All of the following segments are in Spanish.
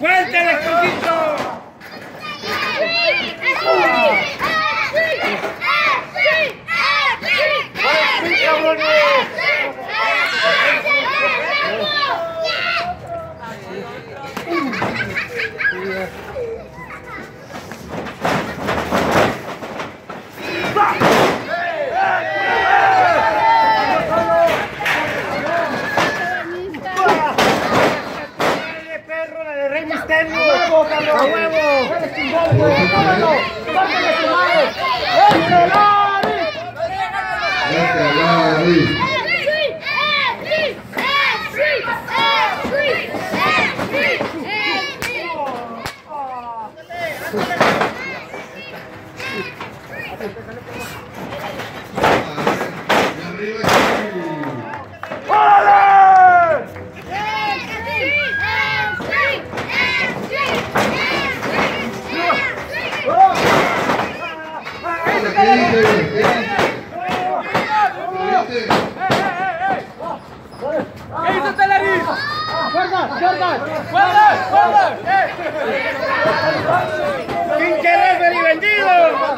¡Cuéntale, Coquito! ¡Pinche referee vendido!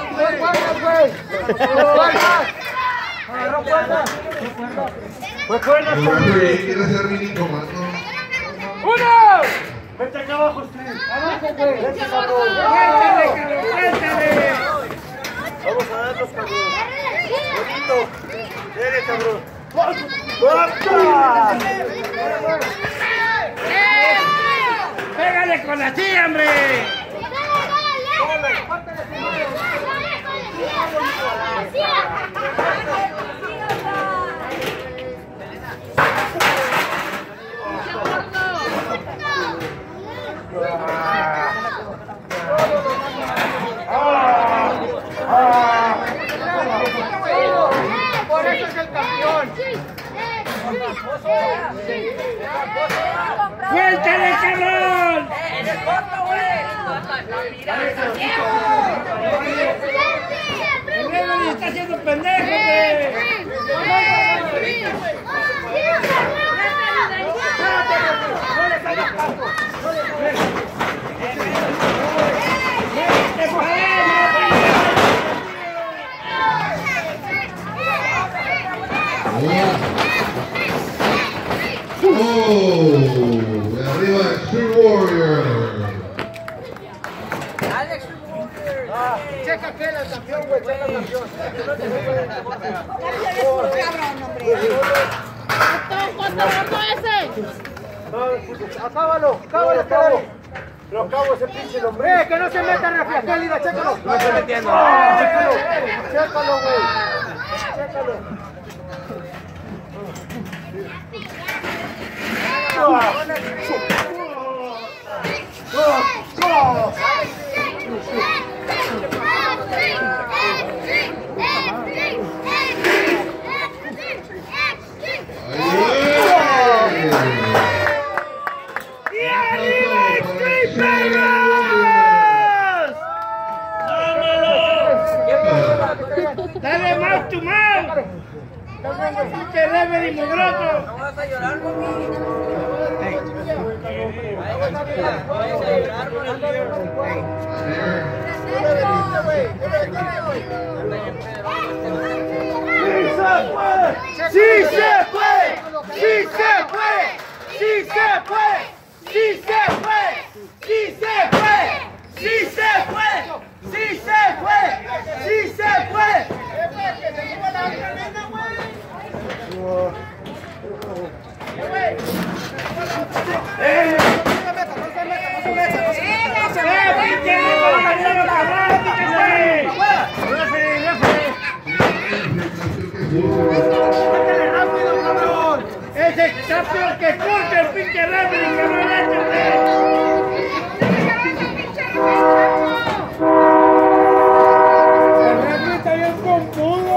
¿Quieres ser mini comando? ¡Uno! Vete acá abajo, Steve. ¡Abajo, güey! Vete acá abajo. ¡Cuéntale, cabrón! ¡Cuéntale! Vamos a darlos, cabrón. Bonito. Dele, cabrón. ¡Pégale con la silla, hombre! Por eso es el campeón. ¡Suéltale, cabrón! ¡En el corto, güey! ¡El referee está haciendo pendejo, güey! De arriba Extreme Warrior. Checa que el campeón, güey. Checa el campeón. ¿Cuánto ese? Acábalo, acábalo. Lo acabo ese pinche hombre. Que no se meta en la fiacalidad, chécalo. No estoy metiendo. Chécalo, güey. Chécalo. ¡Dale más tu mano! ¡Pinche referee mugroso! ¿No vas a llorar, mami? ¡Sí se puede! ¡Sí se puede! ¡Sí se puede! ¡Sí se puede! ¡Sí se puede! ¡Sí se puede! ¡Sí se puede! ¡Sí se puede! ¡Ese está peor que corte el pinche referee, cabrón! ¡El referee está bien pompudo!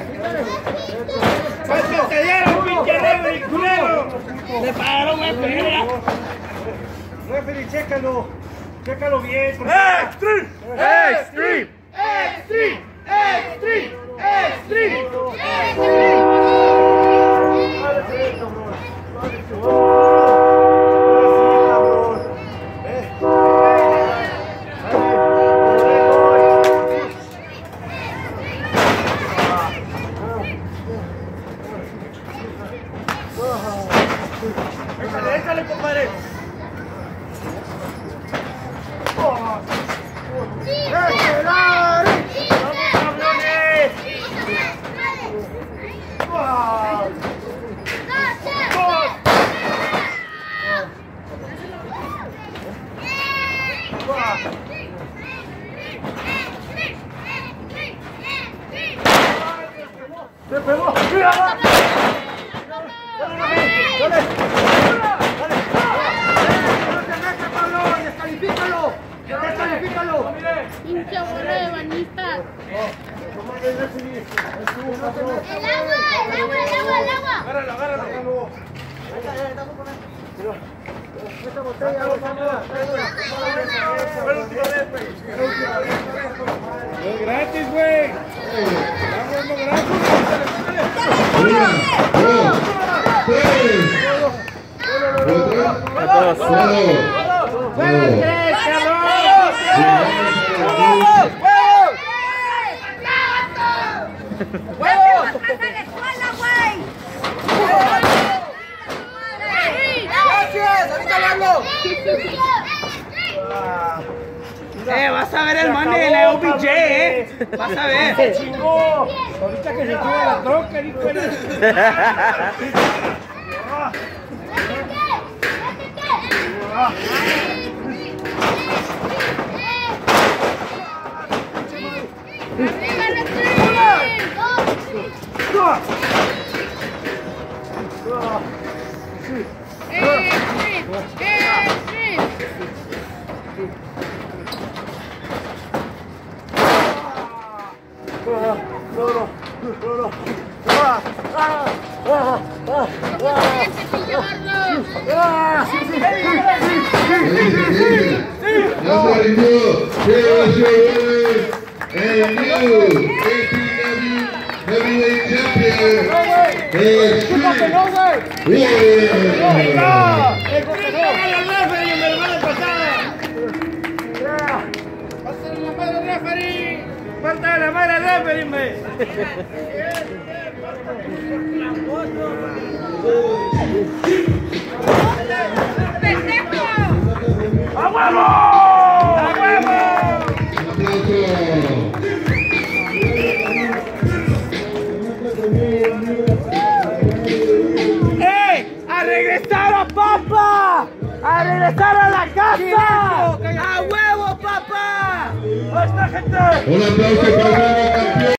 ¡Cuánto te dieron, pinche referee, culero! ¡Le pagaron, güey, pelea! Referee, chécalo. Chécalo bien. ¡Extreme! ¡Extreme! ¡Extreme! ¡Extreme! ¡Extreme! ¡Se pegó! ¡Mira! ¡Descalifícalo! ¡Descalifícalo! Pinche bola de banistas. El agua. Agárralo. Esta botella, Es gratis, güey. Vamos, gratis. 1, 2, 3. Vas a ver el man de la OBJ, vas a ver. Se chingó. Ahorita que se sube la troca, hijo de... Heavyweight champion, ¡Falta la madre referee, me! ¡A huevo! ¡A huevo! ¡Ey! ¡A regresar a Papa! ¡A regresar a la casa! ¡A huevo, Papa! ¡Basta, gente! un aplauso para el campeón.